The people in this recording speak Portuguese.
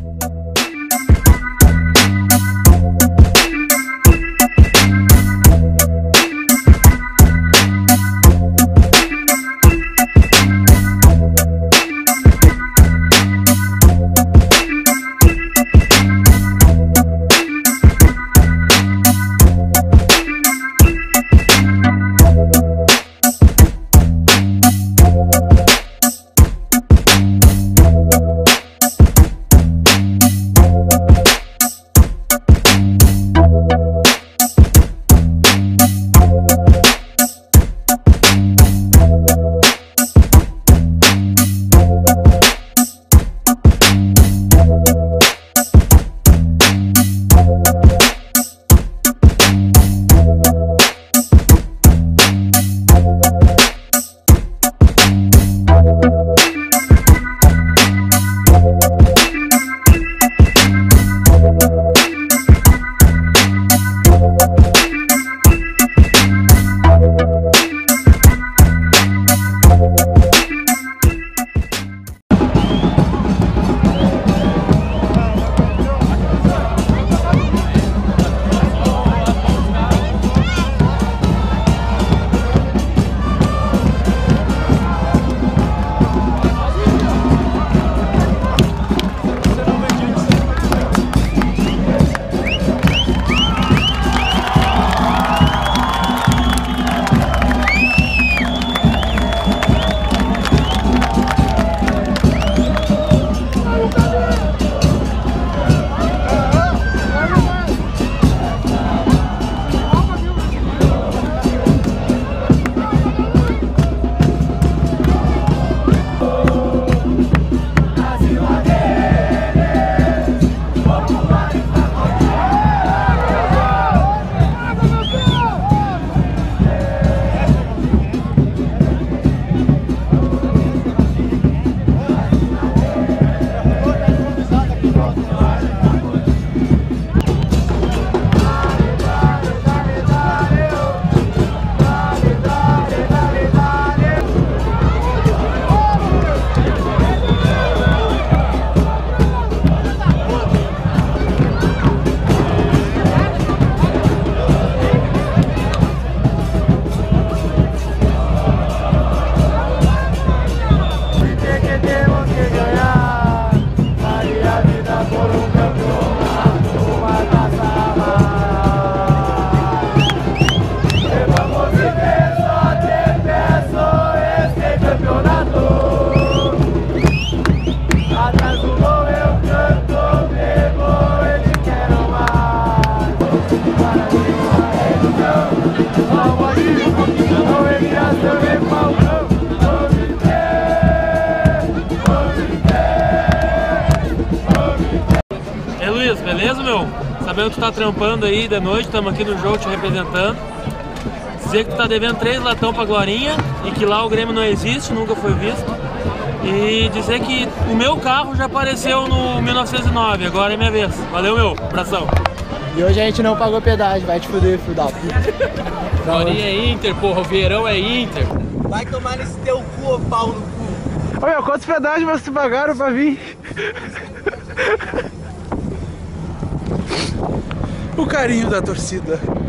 Luiz, beleza, meu? Sabendo que tu tá trampando aí de noite, estamos aqui no jogo te representando. Dizer que tu tá devendo 3 latão pra Glorinha e que lá o Grêmio não existe, nunca foi visto. E dizer que o meu carro já apareceu no 1909, agora é minha vez. Valeu, meu, abração. E hoje a gente não pagou pedágio, vai te fuder, filho da puta. Glorinha é Inter, porra, o Vieirão é Inter. Vai tomar nesse teu cu, ô pau no cu. Ô meu, quantos pedágios vocês pagaram pra vir? O carinho da torcida.